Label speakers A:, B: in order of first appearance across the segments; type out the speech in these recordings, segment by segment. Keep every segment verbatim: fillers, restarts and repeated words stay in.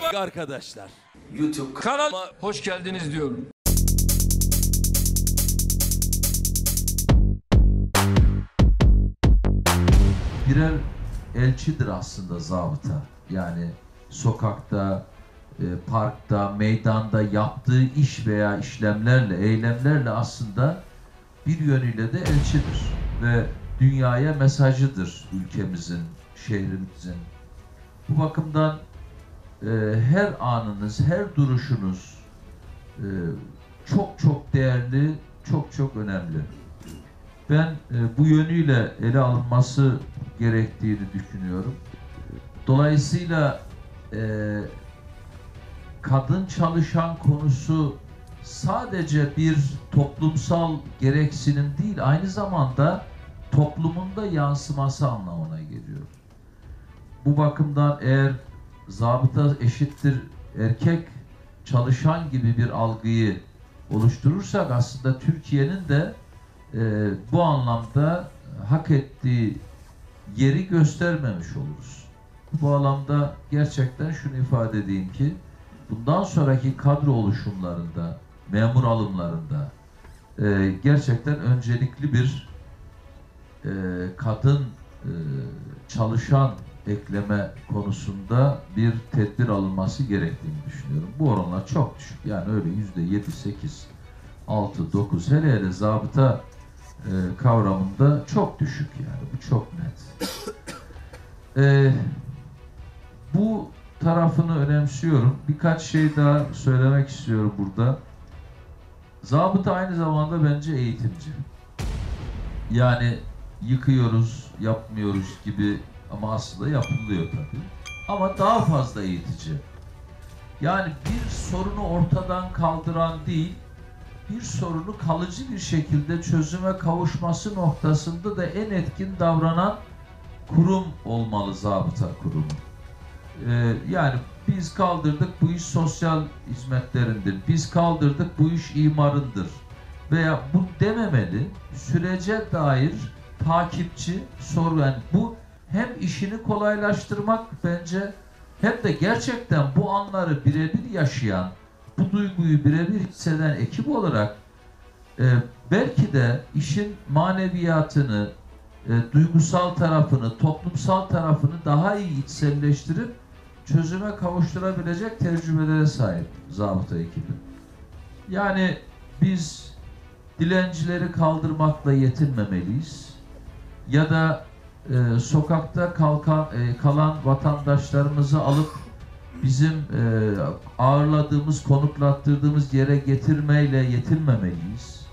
A: Arkadaşlar,
B: YouTube
A: kanalıma hoş geldiniz diyorum.
C: Birer elçidir aslında zabıta. Yani sokakta, e, parkta, meydanda yaptığı iş veya işlemlerle, eylemlerle aslında bir yönüyle de elçidir. Ve dünyaya mesajıdır ülkemizin, şehrimizin. Bu bakımdan e, her anınız, her duruşunuz e, çok çok değerli, çok çok önemli. Ben e, bu yönüyle ele alınması gerektiğini düşünüyorum. Dolayısıyla e, kadın çalışan konusu sadece bir toplumsal gereksinim değil, aynı zamanda toplumunda yansıması anlamına geliyor. Bu bakımdan eğer zabıta eşittir erkek çalışan gibi bir algıyı oluşturursak aslında Türkiye'nin de e, bu anlamda hak ettiği yeri göstermemiş oluruz. Bu alanda gerçekten şunu ifade edeyim ki bundan sonraki kadro oluşumlarında, memur alımlarında e, gerçekten öncelikli bir e, kadın e, çalışan ekleme konusunda bir tedbir alınması gerektiğini düşünüyorum. Bu oranlar çok düşük. Yani öyle yüzde yedi, sekiz, altı, dokuz hele hele zabıta e, kavramında çok düşük yani. Bu çok net. E, bu tarafını önemsiyorum. Birkaç şey daha söylemek istiyorum burada. Zabıta aynı zamanda bence eğitimci. Yani yıkıyoruz, yapmıyoruz gibi ama aslında yapılıyor tabii. Ama daha fazla eğitici. Yani bir sorunu ortadan kaldıran değil, bir sorunu kalıcı bir şekilde çözüme kavuşması noktasında da en etkin davranan kurum olmalı zabıta kurumu. Ee, yani biz kaldırdık bu iş sosyal hizmetlerindir, biz kaldırdık bu iş imarındır veya bu dememeli, sürece dair takipçi, soru yani bu hem işini kolaylaştırmak bence hem de gerçekten bu anları birebir yaşayan, bu duyguyu birebir hisseden ekip olarak e, belki de işin maneviyatını, e, duygusal tarafını, toplumsal tarafını daha iyi içselleştirip çözüme kavuşturabilecek tecrübelere sahip zabıta ekibi. Yani biz dilencileri kaldırmakla yetinmemeliyiz. Ya da e, sokakta kalkan, e, kalan vatandaşlarımızı alıp bizim e, ağırladığımız, konuklattırdığımız yere getirmeyle yetinmemeliyiz.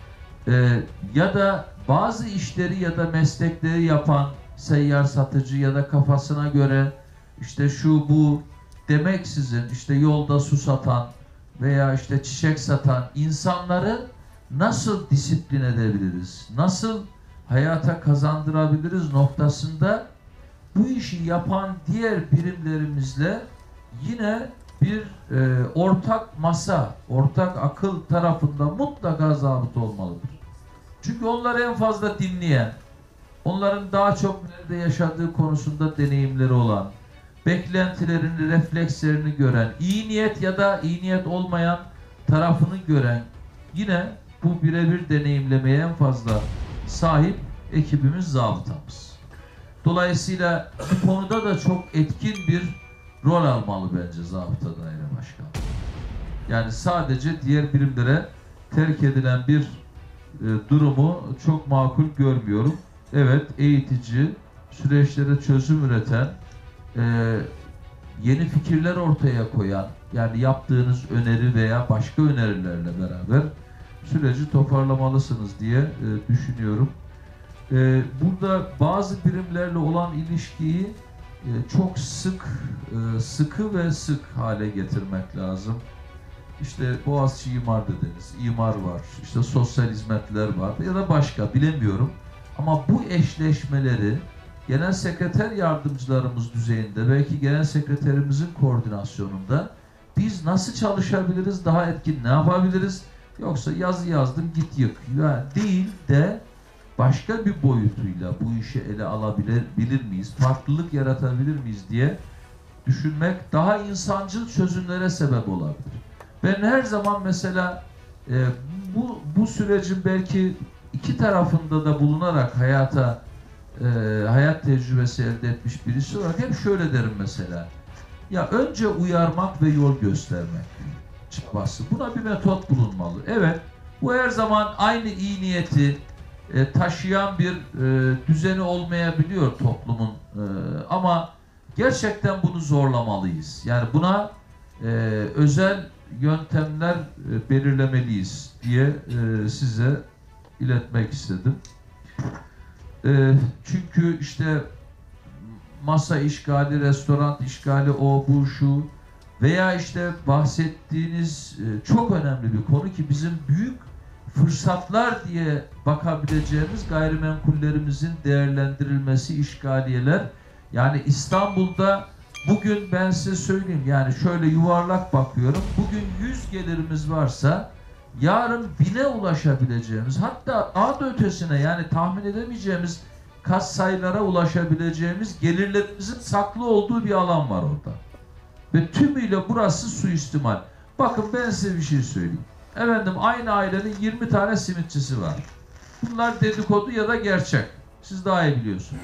C: E, ya da bazı işleri ya da meslekleri yapan seyyar satıcı ya da kafasına göre işte şu bu demeksizin işte yolda su satan veya işte çiçek satan insanları nasıl disiplin edebiliriz? Nasıl hayata kazandırabiliriz noktasında bu işi yapan diğer birimlerimizle yine bir e, ortak masa, ortak akıl tarafında mutlaka zabıta olmalıdır. Çünkü onları en fazla dinleyen, onların daha çok nerede yaşadığı konusunda deneyimleri olan, beklentilerini, reflekslerini gören, iyi niyet ya da iyi niyet olmayan tarafını gören, yine bu birebir deneyimlemeye en fazla sahip ekibimiz zabıtamız. Dolayısıyla bu konuda da çok etkin bir rol almalı bence zabıta daire başkanı. Yani sadece diğer birimlere terk edilen bir e, durumu çok makul görmüyorum. Evet, eğitici, süreçlere çözüm üreten, e, yeni fikirler ortaya koyan, yani yaptığınız öneri veya başka önerilerle beraber süreci toparlamalısınız diye e, düşünüyorum. E, burada bazı birimlerle olan ilişkiyi e, çok sık, e, sıkı ve sık hale getirmek lazım. İşte Boğaziçi İmar dediniz, imar var, işte sosyal hizmetler var ya da başka bilemiyorum. Ama bu eşleşmeleri genel sekreter yardımcılarımız düzeyinde, belki genel sekreterimizin koordinasyonunda biz nasıl çalışabiliriz, daha etkin ne yapabiliriz? Yoksa yazı yazdım git yık. Yani değil de başka bir boyutuyla bu işi ele alabilir bilir miyiz? Farklılık yaratabilir miyiz diye düşünmek daha insancıl çözümlere sebep olabilir. Ben her zaman mesela e, bu bu sürecin belki iki tarafında da bulunarak hayata e, hayat tecrübesi elde etmiş birisi olarak hep şöyle derim mesela. Ya önce uyarmak ve yol göstermek çıkması. Buna bir metot bulunmalı. Evet, bu her zaman aynı iyi niyeti e, taşıyan bir e, düzeni olmayabiliyor toplumun. E, ama gerçekten bunu zorlamalıyız. Yani buna e, özel yöntemler e, belirlemeliyiz diye e, size iletmek istedim. E, çünkü işte masa işgali, restoran işgali, o bu şu veya işte bahsettiğiniz e, çok önemli bir konu ki bizim büyük fırsatlar diye bakabileceğimiz gayrimenkullerimizin değerlendirilmesi, işgaliyeler. Yani İstanbul'da bugün ben size söyleyeyim, yani şöyle yuvarlak bakıyorum, bugün yüz gelirimiz varsa yarın bine ulaşabileceğimiz, hatta daha da ötesine, yani tahmin edemeyeceğimiz kat sayılara ulaşabileceğimiz gelirlerimizin saklı olduğu bir alan var orada. Ve tümüyle burası suistimal. Bakın ben size bir şey söyleyeyim. Efendim, aynı ailenin yirmi tane simitçisi var. Bunlar dedikodu ya da gerçek. Siz daha iyi biliyorsunuz.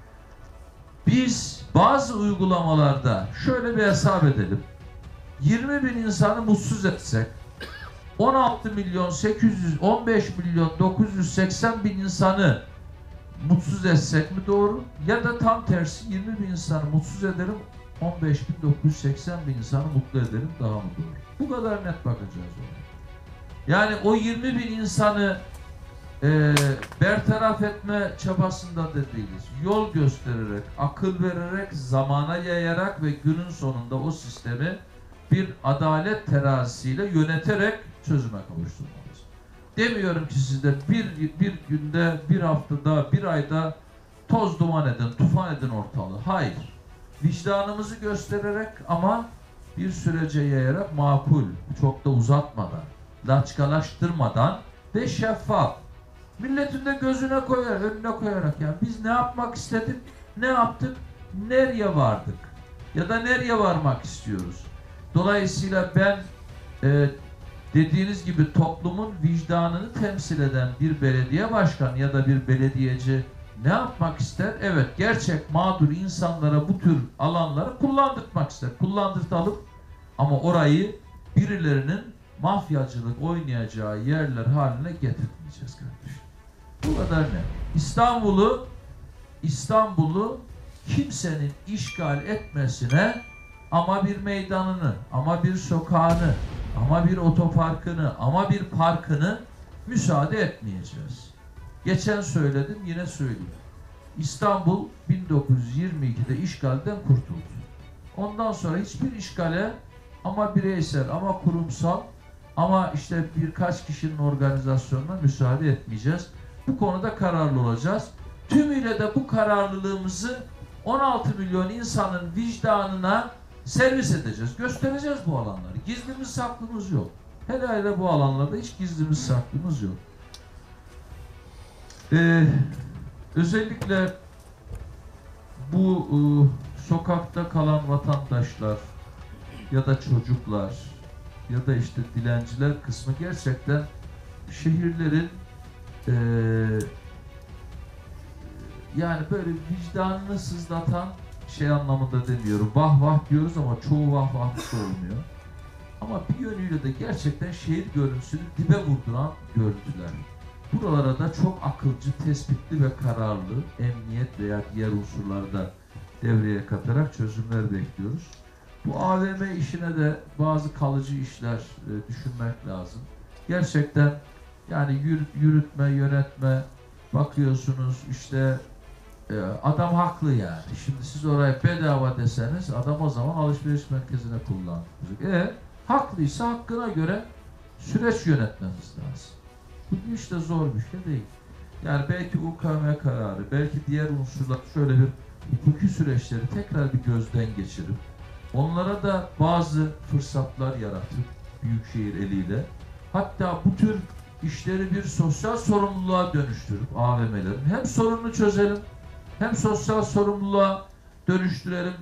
C: Biz bazı uygulamalarda şöyle bir hesap edelim. yirmi bin insanı mutsuz etsek, on altı milyon sekiz yüz on beş milyon dokuz yüz seksen bin insanı mutsuz etsek mi doğru? Ya da tam tersi, yirmi bin insanı mutsuz edelim, on beş bin dokuz yüz seksen bin insanı mutlu edelim, daha mı doğru? Bu kadar net bakacağız ona. Yani o yirmi bin insanı e, bertaraf etme çabasında da değiliz. Yol göstererek, akıl vererek, zamana yayarak ve günün sonunda o sistemi bir adalet terazisiyle yöneterek çözüme kavuşturmalıyız. Demiyorum ki sizde bir, bir günde, bir haftada, bir ayda toz duman edin, tufan edin ortalığı. Hayır. Vicdanımızı göstererek ama bir sürece yayarak, makul, çok da uzatmadan, laçkalaştırmadan ve şeffaf. Milletin de gözüne koyarak, önüne koyarak, yani biz ne yapmak istedik, ne yaptık, nereye vardık ya da nereye varmak istiyoruz. Dolayısıyla ben e, dediğiniz gibi toplumun vicdanını temsil eden bir belediye başkanı ya da bir belediyeci ne yapmak ister? Evet, gerçek mağdur insanlara bu tür alanları kullandırtmak ister. Kullandırtalım ama orayı birilerinin mafyacılık oynayacağı yerler haline getirmeyeceğiz kardeşim. Bu kadar ne? İstanbul'u İstanbul'u kimsenin işgal etmesine ama bir meydanını, ama bir sokağını, ama bir otoparkını, ama bir parkını müsaade etmeyeceğiz. Geçen söyledim, yine söyleyeyim. İstanbul bin dokuz yüz yirmi ikide işgalden kurtuldu. Ondan sonra hiçbir işgale ama bireysel, ama kurumsal, ama işte birkaç kişinin organizasyonuna müsaade etmeyeceğiz. Bu konuda kararlı olacağız. Tümüyle de bu kararlılığımızı on altı milyon insanın vicdanına servis edeceğiz. Göstereceğiz bu alanları. Gizlimiz saklımız yok. Hele hele bu alanlarda hiç gizlimiz saklımız yok. Ee, özellikle bu e, sokakta kalan vatandaşlar ya da çocuklar ya da işte dilenciler kısmı gerçekten şehirlerin e, yani böyle vicdanını sızlatan şey anlamında demiyorum. Vah vah diyoruz ama çoğu vah vah olmuyor. Ama bir yönüyle de gerçekten şehir görüntüsünü dibe vurduran görüntüler. Buralara da çok akılcı, tespitli ve kararlı emniyet veya diğer unsurları da devreye katarak çözümler bekliyoruz. Bu A V M işine de bazı kalıcı işler e, düşünmek lazım. Gerçekten yani yürüt, yürütme, yönetme, bakıyorsunuz işte e, adam haklı yani. Şimdi siz oraya bedava deseniz adam o zaman alışveriş merkezine kullanacak. E haklıysa hakkına göre süreç yönetmemiz lazım. Bu hiç de zor bir şey değil. Yani belki U K M kararı, belki diğer unsurlar şöyle bir hukuki süreçleri tekrar bir gözden geçirip onlara da bazı fırsatlar yaratıp büyükşehir eliyle, hatta bu tür işleri bir sosyal sorumluluğa dönüştürüp A V M'lerin hem sorununu çözelim hem sosyal sorumluluğa dönüştürelim.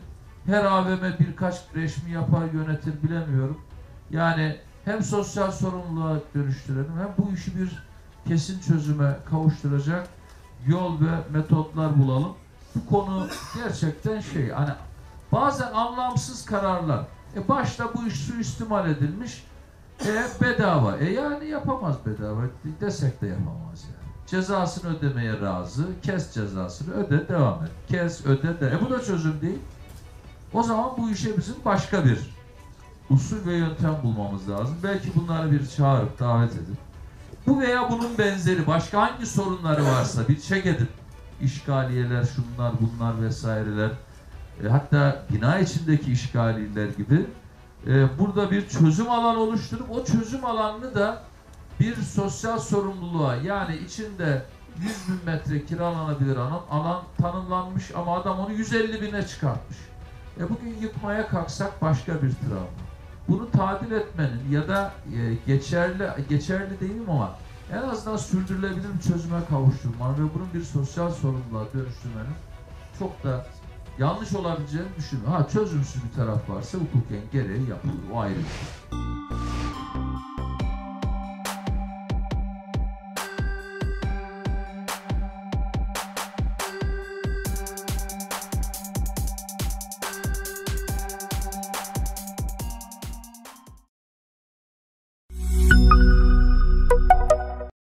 C: her A V M birkaç resmi yapar yönetir bilemiyorum. Yani hem sosyal sorumluluğa dönüştürelim hem bu işi bir kesin çözüme kavuşturacak yol ve metotlar bulalım. Bu konu gerçekten şey, hani bazen anlamsız kararlar. E başta bu iş suistimal edilmiş, e bedava. E yani yapamaz bedava desek de yapamaz yani. Cezasını ödemeye razı, kes cezasını öde, devam et. Kes, öde, de. E bu da çözüm değil. O zaman bu işe bizim başka bir usul ve yöntem bulmamız lazım. Belki bunları bir çağırıp davet edip bu veya bunun benzeri başka hangi sorunları varsa bir çek edip işgaliyeler, şunlar, bunlar vesaireler, e, hatta bina içindeki işgaliyeler gibi e, burada bir çözüm alanı oluşturup o çözüm alanını da bir sosyal sorumluluğa, yani içinde yüz bin metre kiralanabilir alan, alan tanımlanmış ama adam onu yüz elli bine çıkartmış. E bugün yıkmaya kalksak başka bir travma. Bunu tadil etmenin ya da e, geçerli geçerli değilim ama en azından sürdürülebilir bir çözüme kavuşturmanın ve bunun bir sosyal sorumluluğa dönüştürmenin çok da yanlış olabileceğini düşünüyorum. Ha, çözümsüz bir taraf varsa hukuken gereği yapılır. O ayrı bir şey.